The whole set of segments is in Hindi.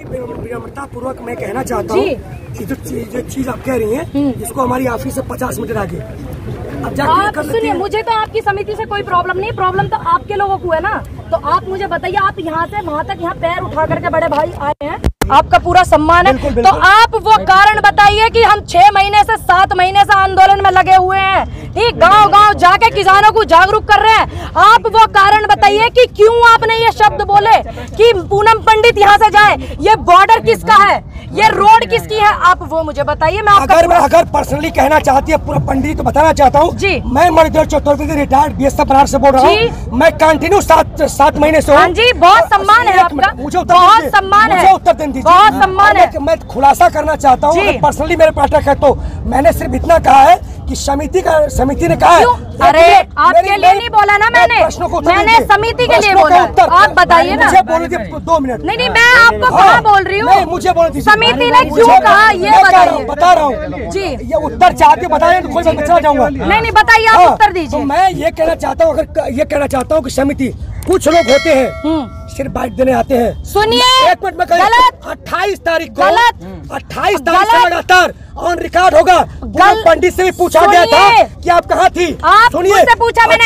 विनम्रता पूर्वक मैं कहना चाहता हूँ कि जो चीज आप कह रही हैं इसको हमारी ऑफिस से 50 मीटर आगे अब जाके सुनिए, मुझे तो आपकी समिति से कोई प्रॉब्लम नहीं, प्रॉब्लम तो आपके लोगों को है ना। तो आप मुझे बताइए, आप यहाँ से वहाँ तक यहाँ पैर उठा करके बड़े भाई आए हैं, आपका पूरा सम्मान है। बिल्कुल, बिल्कुल। तो आप वो कारण बताइए कि हम 6 महीने से 7 महीने से आंदोलन में लगे हुए हैं, ठीक, गांव-गांव जाके किसानों को जागरूक कर रहे हैं। आप वो कारण बताइए कि क्यों आपने ये शब्द बोले कि पूनम पंडित यहाँ से जाए, ये बॉर्डर किसका है, ये रोड किसकी है, आप वो मुझे बताइए। मैं अगर पर्सनली कहना चाहती है पूरा पंडित तो बताना चाहता हूँ जी। मैं मणिधर चतुर्वेदी रिटायर्ड बीएसएफ बनारस से बोल रहा हूँ। मैं कंटिन्यू 7 महीने से हूँ। हाँ जी, बहुत सम्मान है आपका, बहुत सम्मान है, उत्तर दें दीजिए, बहुत सम्मान है। मैं खुलासा करना चाहता हूँ, पर्सनली मेरे पार्टनर है तो मैंने सिर्फ इतना कहा है कि समिति ने कहा है। अरे आपके लिए नहीं बोला ना मैंने समिति के लिए बोला। आप बताइए ना, मुझे बोल दीजिए 2 मिनट। नहीं, मैं आपको कहाँ बोल रही हूँ, मुझे बोल दीजिए समिति ने क्यों कहा ये बताइए। बता रहा हूँ जी, ये उत्तर चाहते बताए कोई मैं बचा जाऊंगा। नहीं बताइए, आप उत्तर दीजिए। मैं ये कहना चाहता हूँ, अगर ये कहना चाहता हूँ कि समिति कुछ लोग होते हैं सिर्फ बाइट देने आते हैं। सुनिए, 1 मिनट में गलत। 28 तारीख को 28 तारीख से लगातार ऑन रिकॉर्ड होगा। पंडित से भी पूछा गया था कि आप कहाँ थी। आप मुझसे पूछा, मैंने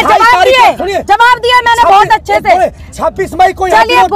जवाब दिया मैंने बहुत अच्छे से। 26 मई को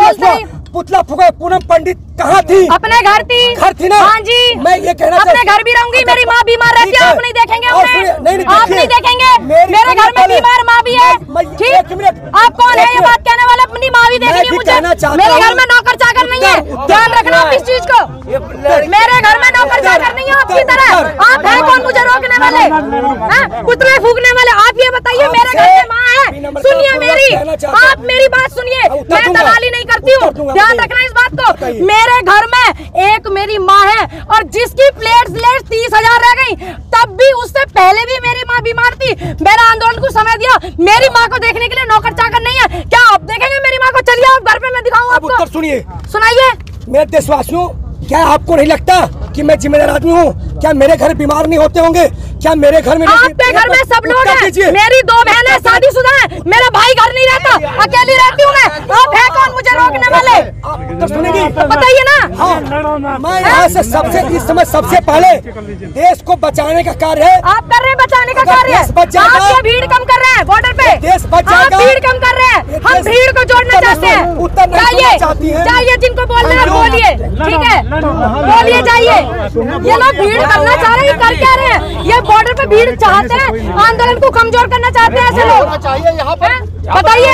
पुतला फूका, पूनम पंडित कहाँ थी? अपने घर थी ना। हाँ जी, मैं ये कहना अपने घर भी रहूंगी। मेरी माँ बीमार रहती है, आप नहीं देखेंगे उन्हें, आप नहीं देखेंगे। मेरे घर में बीमार माँ भी है, ठीक। आप कौन है ये बात कहने वाले? अपनी माँ भी देखेंगे मुझे। मेरे घर में नौकर चाकर नहीं है, ध्यान रखना आप इस चीज को। मेरे घर में नौकर चाकर नहीं है आपकी तरह। आप है कौन मुझे रोकने वाले, पुतले फूकने वाले? आप ये बताइए, मेरे घर में माँ है। सुनिए मेरी, आप मेरी बात सुनिए, मैं दलाली नहीं करती हूँ, ध्यान रखना इस बात को। मेरे घर में एक मेरी माँ है और जिसकी प्लेट्स 30,000 रह गई, तब भी उससे पहले भी मेरी माँ बीमार थी। मेरा आंदोलन को समय दिया, मेरी माँ को देखने के लिए नौकर चाकर नहीं है। क्या आप देखेंगे मेरी माँ को? चलिए आप घर पे, मैं दिखाऊंगा आपको। उत्तर सुनिए, सुनाइए। मेरे देशवासियों, क्या आपको नहीं लगता कि मैं जिम्मेदार आदमी हूँ? क्या मेरे घर बीमार नहीं होते होंगे? क्या मेरे घर में आपके घर में सब लोग हैं? मेरी 2 बहनें शादीशुदा हैं, मेरा भाई घर नहीं रहता, अकेली रहती हूँ मैं। आप है कौन मुझे रोकने वाले? तो सुनेंगी, बताइए ना। हाँ, मैं यहाँ से इस समय सबसे पहले देश को बचाने का कार्य है। आप कर रहे हैं बचाने का कार्य, आप ये भीड़ कम कर रहे हैं बॉर्डर पे, देश बचाएगा। आप भीड़ कम कर रहे हैं, हम भीड़ को जोड़ना चाहते हैं। चाहिए जिनको बोलना है बोलिए, ठीक है, बोलिए जाइए। ये लोग भीड़ करना चाह रहे हैं, कर क्या रहे हैं? ये बॉर्डर पे भीड़ चाहते हैं, आंदोलन को कमजोर करना चाहते हैं ऐसे लोग। बताइए,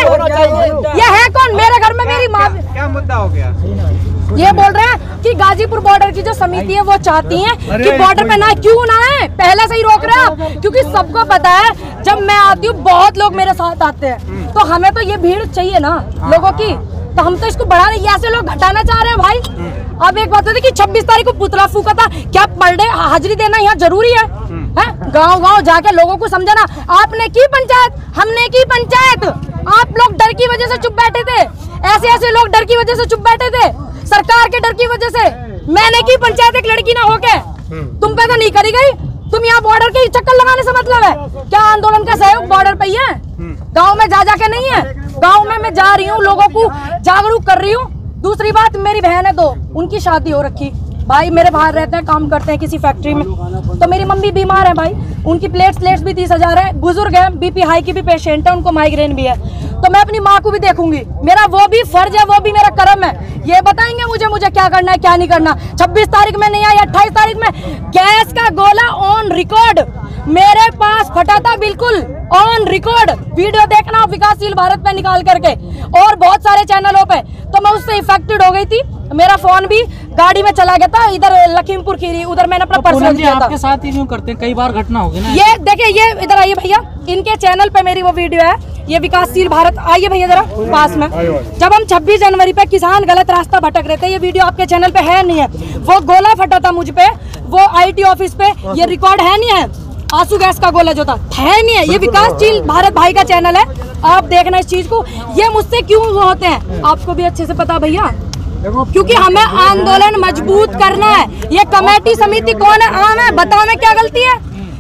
ये है कौन? मेरे घर में मेरी माँ। क्या मुद्दा हो गया? ये बोल रहे हैं कि गाजीपुर बॉर्डर की जो समिति है वो चाहती है कि बॉर्डर पे ना क्यों ना है, पहले से ही रोक रहे हैं। क्योंकि सबको पता है जब मैं आती हूँ बहुत लोग मेरे साथ आते हैं, तो हमें तो ये भीड़ चाहिए ना लोगों की, तो हम तो इसको बढ़ा रहे हैं। ऐसे लोग घटाना चाह रहे हैं भाई। अब एक बात होती कि 26 तारीख को पुतला फूका था, क्या पर डे हाजिरी देना यहाँ जरूरी है? गांव-गांव जाके लोगों को समझाना। आपने की पंचायत, हमने की पंचायत, आप लोग डर की वजह से चुप बैठे थे। ऐसे लोग डर की वजह से चुप बैठे थे, सरकार के डर की वजह से। मैंने की पंचायत एक लड़की ना होके, तुम पे तो नहीं करी गई। तुम यहाँ बॉर्डर के चक्कर लगाने से मतलब है क्या? आंदोलन का सहयोग बॉर्डर पे ही है, गाँव में जा के नहीं है। गाँव में मैं जा रही हूँ, लोगों को जागरूक कर रही हूँ। दूसरी बात, मेरी बहन है 2, उनकी शादी हो रखी, भाई मेरे बाहर रहते हैं, काम करते हैं किसी फैक्ट्री में, तो मेरी मम्मी बीमार है भाई, उनकी प्लेट्स भी 30,000 है, बुजुर्ग है, बीपी हाई की भी पेशेंट है, उनको माइग्रेन भी है, तो मैं अपनी माँ को भी देखूंगी। मेरा वो भी फर्ज है, वो भी मेरा कर्म है। ये बताएंगे मुझे क्या करना है क्या नहीं करना। 26 तारीख में नहीं आई, 28 तारीख में गैस का गोला ऑन रिकॉर्ड मेरे पास फटा था, बिल्कुल ऑन रिकॉर्ड। वीडियो देखना विकासशील भारत पे निकाल करके और बहुत सारे चैनलों पे। तो मैं उससे इफेक्टेड हो गई थी, मेरा फोन भी गाड़ी में चला गया था, इधर लखीमपुर खीरी, उधर मैंने अपना पर्सनल दिया था। आपके साथ ही क्यों करते हैं? कई बार घटना होगी ना। ये देखिए, ये इधर आइए भैया, इनके चैनल पे मेरी वो वीडियो है, ये विकासशील भारत। आइए भैया जरा पास में। जब हम 26 जनवरी पे किसान गलत रास्ता भटक रहे थे, ये वीडियो आपके चैनल पे है नहीं है? वो गोला फटा था मुझ पे, वो IT ऑफिस पे, ये रिकॉर्ड है नहीं है? आंसू गैस का गोला जो था है नहीं है? ये विकासशील भारत भाई का चैनल है, आप देखना इस चीज को। ये मुझसे क्यों होते हैं आपको भी अच्छे से पता भैया, क्योंकि हमें आंदोलन मजबूत करना है। ये कमेटी समिति कौन है? आम है, बताओ में क्या गलती है?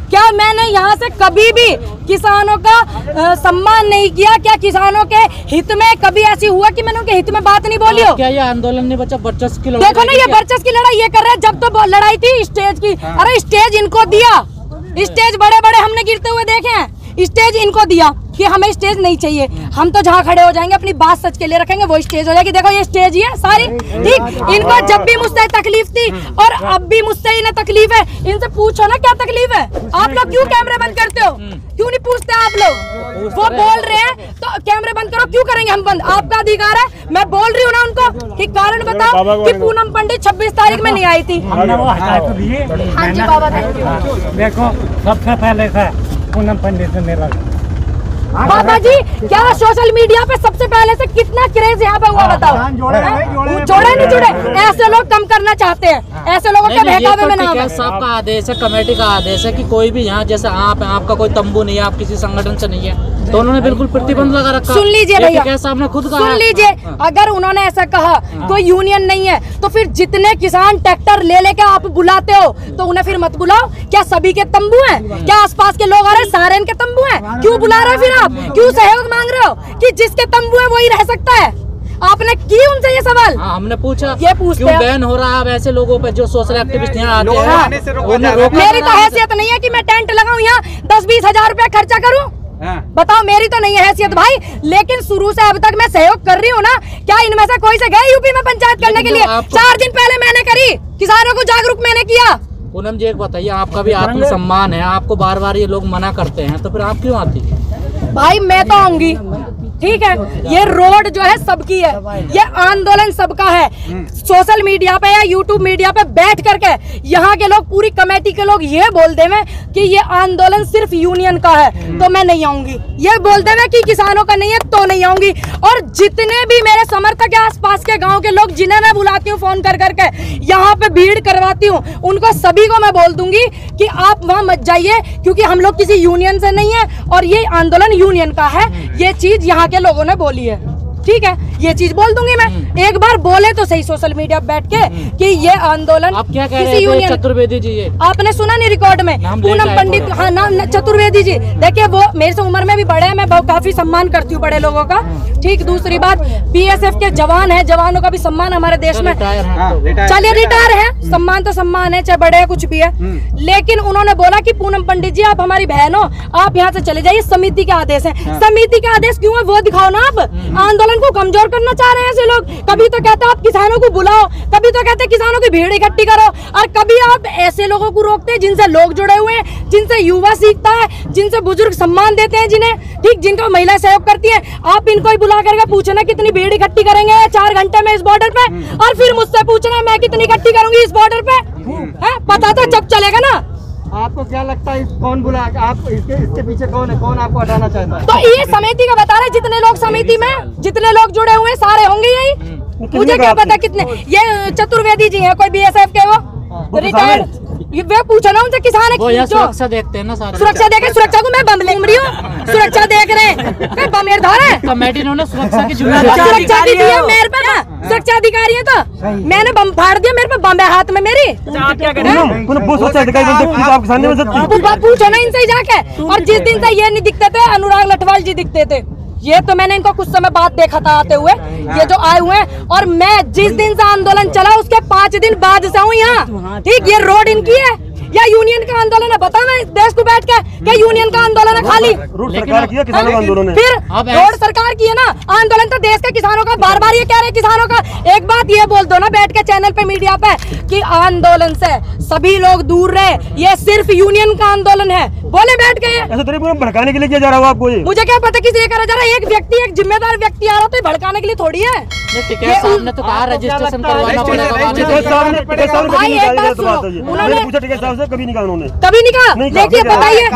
क्या मैंने यहाँ से कभी भी किसानों का सम्मान नहीं किया? क्या किसानों के हित में कभी ऐसी हुआ कि मैंने उनके हित में बात नहीं बोली हो? क्या ये आंदोलन नहीं बचा वर्चस्व की लड़ाई? देखो ना, ये वर्चस्व की लड़ाई ये कर रहे हैं। जब तो लड़ाई थी स्टेज की, अरे स्टेज इनको दिया, स्टेज बड़े बड़े हमने गिरते हुए देखे हैं, स्टेज इनको दिया कि हमें स्टेज नहीं चाहिए। हम तो जहाँ खड़े हो जाएंगे अपनी बात सच के लिए रखेंगे, वो स्टेज हो जाएगी। देखो ये स्टेज ही है सारी, ठीक। इनको जब भी मुझसे तकलीफ थी और अब भी मुझसे इन्हें तकलीफ है। इनसे पूछो ना क्या तकलीफ है। आप लोग क्यों कैमरे बंद करते हो? क्यों नहीं पूछते आप लोग? वो बोल रहे हैं तो कैमरे बंद करो। क्यों करेंगे हम बंद? आपका अधिकार है। मैं बोल रही हूँ ना उनको कि कारण बताओ कि पूनम पंडित 26 तारीख में नहीं आई थी। हमने वो हटा तो दिए। हाँ जी बाबा, थैंक यू। देखो सबसे पहले से पूनम पंडित से मेरा बाबा जी, क्या सोशल मीडिया पे सबसे पहले से कितना क्रेज यहाँ पे हुआ बताओ? जोड़े नहीं जुड़े? ऐसे लोग कम करना चाहते हैं, ऐसे लोगों के बहकावे में नाम है। सबका आदेश है, कमेटी का आदेश है कि कोई भी यहाँ जैसे आप है, आपका कोई तंबू नहीं है, आप किसी संगठन से नहीं है, तो उन्होंने बिल्कुल प्रतिबंध लगा रखा। सुन लीजिए भैया, साहब ने खुद कहा। सुन लीजिए, अगर उन्होंने ऐसा कहा कोई यूनियन नहीं है तो फिर जितने किसान ट्रैक्टर ले लेके आप बुलाते हो तो उन्हें फिर मत बुलाओ। क्या सभी के तंबू हैं? क्या आसपास के लोग आ रहे सारे इनके तंबू हैं? क्यों बुला रहे हो फिर आप? क्यों सहयोग मांग रहे हो कि जिसके तंबू है वही रह सकता है? आपने की उनसे ये सवाल? हमने पूछा ये पूछते क्यों बैन हो रहा है ऐसे लोगों पे जो सोशल एक्टिविस्ट यहाँ आते हैं? मेरी तो हैसियत नहीं है कि मैं टेंट लगाऊं यहाँ 10-20 हजार रुपया खर्चा करूं। बताओ, मेरी तो नहीं है हैसियत भाई। लेकिन शुरू से अब तक मैं सहयोग कर रही हूँ ना। क्या इनमें से कोई से गए यूपी में पंचायत करने के लिए? 4 दिन पहले मैंने करी, किसानों को जागरूक मैंने किया। पूनम जी एक बताइए, आपका भी आत्मसम्मान है, आपको बार बार ये लोग मना करते हैं, तो फिर आप क्यों आती? भाई मैं तो आऊंगी, ठीक है। ये रोड जो है सबकी है, ये आंदोलन सबका है। सोशल मीडिया पे या यूट्यूब मीडिया पे बैठ करके यहाँ के लोग, पूरी कमेटी के लोग ये बोल देवे कि ये आंदोलन सिर्फ यूनियन का है तो मैं नहीं आऊंगी। ये बोल देवे कि किसानों का नहीं है तो नहीं आऊंगी। और जितने भी मेरे समर्थक है आसपास के गाँव के लोग जिन्हें मैं बुलाती हूँ फोन कर करके, यहाँ पे भीड़ करवाती हूँ, उनको सभी को मैं बोल दूंगी कि आप वहाँ मत जाइए, क्योंकि हम लोग किसी यूनियन से नहीं है और ये आंदोलन यूनियन का है। ये चीज यहाँ के लोगों ने बोली है, ठीक है। ये चीज बोल दूंगी मैं। एक बार बोले तो सही सोशल मीडिया पे बैठ के कि ये आंदोलन आप क्या कह रहे हैं? चतुर्वेदी जी, ये आपने सुना नहीं रिकॉर्ड में? पूनम पंडित, हाँ नाम चतुर्वेदी जी। देखिए वो मेरे से उम्र में भी बड़े हैं, मैं काफी सम्मान करती हूँ बड़े लोगों का, ठीक। दूसरी बात, बीएसएफ के जवान है, जवानों का भी सम्मान हमारे देश में। चलिए रिटायर है, सम्मान तो सम्मान है, चाहे बड़े कुछ भी है। लेकिन उन्होंने बोला कि पूनम पंडित जी आप हमारी बहन हो, आप यहाँ से चले जाइए, समिति के आदेश है। समिति के आदेश क्यों है वो दिखाओ ना। आप आंदोलन को कमजोर करना चाह रहे हैं ऐसे लोग। कभी तो कहते आप किसानों को बुलाओ, कभी तो कहते किसानों की भीड़ इकट्ठी करो, और कभी आप ऐसे लोगों को रोकते हैं जिनसे लोग जुड़े हुए हैं, जिनसे युवा सीखता है, जिनसे बुजुर्ग सम्मान देते हैं, जिन्हें, ठीक, जिनका महिला सहयोग करती है। आप इनको ही बुला करके पूछना कितनी भीड़ इकट्ठी करेंगे 4 घंटे में इस बॉर्डर पे, और फिर मुझसे पूछना मैं कितनी इकट्ठी करूंगी इस बॉर्डर पे। पता तो जब चलेगा ना। आपको क्या लगता है कौन बुला, आप इसके पीछे कौन है, कौन आपको हटाना चाहता है? तो ये समिति का बता रहे, जितने लोग समिति में, जितने लोग जुड़े हुए हैं सारे होंगे यही। मुझे क्या पता कितने। ये चतुर्वेदी जी हैं, कोई बीएसएफ के वो रिटायर्ड, वे पूछो ना उनसे, किसान है जो सुरक्षा देखते हैं ना सारे। सुरक्षा देखे, सुरक्षा को मैं बम ले रही हूँ, सुरक्षा देख रहे हैं, बम मेरे धार है। कमेटी ने सुरक्षा की सुरक्षा दी है मेरे पे ना, सुरक्षा अधिकारी है तो मैंने बम फाड़ दिया, मेरे पे बम है हाथ में मेरी। पूछो ना इनसे जाके। और जिस दिन से ये नहीं दिखते थे, अनुराग लठवाल जी दिखते थे, ये तो मैंने इनको कुछ समय बाद देखा था आते हुए, ये जो आए हुए हैं। और मैं जिस दिन से आंदोलन चला उसके 5 दिन बाद से हूँ यहाँ, ठीक। ये रोड इनकी है या यूनियन का आंदोलन है? बता मैं देश को बैठ के क्या यूनियन का आंदोलन है खाली? सरकार किया किसानों का आंदोलन है। फिर रोड सरकार की है ना, आंदोलन तो देश के किसानों का। बार बार ये कह रहे किसानों का। एक बात ये बोल दो ना बैठ के चैनल पे, मीडिया पे, कि आंदोलन से सभी लोग दूर रहे, ये सिर्फ यूनियन का आंदोलन है, बोले बैठ के। ऐसा तो नहीं भड़काने के लिए किया जा रहा है आपको? ये मुझे क्या पता किस लिए करा जा रहा है। एक व्यक्ति, एक जिम्मेदार व्यक्ति आ रहा तो भड़काने के लिए थोड़ी है। साहब ने तो कहा रजिस्ट्रेशन करवाना पड़ेगा। उन्होंने पूछा टिकट साहब से, कभी नहीं कहा उन्होंने, कभी नहीं कहा। देखिए बताइए,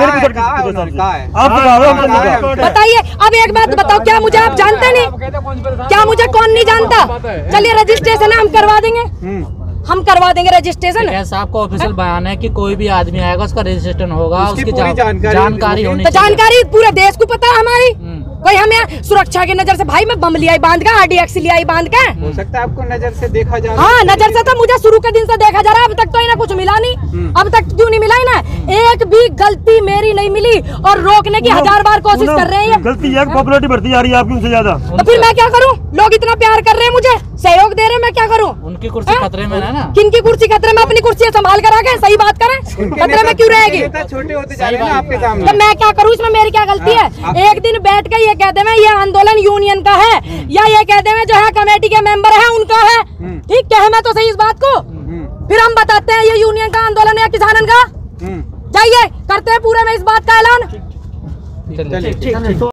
बताइए। अब एक बात बताओ, क्या मुझे आप जानते नहीं? क्या मुझे कौन नहीं जानता? चलिए रजिस्ट्रेशन है, हम करवा देंगे, हम करवा देंगे रजिस्ट्रेशन। साहब का ऑफिशियल बयान है कि कोई भी आदमी आएगा उसका रजिस्ट्रेशन होगा, उसकी जानकारी होनी चाहिए। जानकारी पूरे देश को पता है हमारी, कोई हमें सुरक्षा की नजर से, भाई मैं बम लिया बांध का, RDX लिया बांध के। हो सकता है आपको नजर से देखा जा रहा है। हाँ नजर से तो मुझे शुरू के दिन से देखा जा रहा है, अब तक तो इन्हें कुछ मिला नहीं। अब तक क्यों नहीं मिला इन्हें? एक भी गलती मेरी नहीं मिली और रोकने की 1000 बार कोशिश कर रहे हैं। गलती है, पॉपुलैरिटी बढ़ती जा रही है आपकी उनसे ज्यादा। तो फिर मैं क्या करूं? लोग इतना प्यार कर रहे हैं, मुझे सहयोग दे रहे हैं, मैं क्या करूं? उनकी कुर्सी खतरे में है ना। किनकी कुर्सी खतरे में? अपनी कुर्सी संभाल कर आके सही बात करें, खतरे में क्यों रहेगी? छोटे होते जा रहे हैं ना आपके सामने। तो मैं क्या करूं? इसमें मेरी क्या गलती है? एक दिन बैठ के ये कहते हैं ये आंदोलन यूनियन का है, या ये कहते हैं जो है कमेटी के मेंबर है उनका है, ठीक कहे मैं तो सही इस बात को। फिर हम बताते हैं ये यूनियन का आंदोलन है या किसानन का। जाइए करते हैं पूरे में इस बात का ऐलान। चलिए।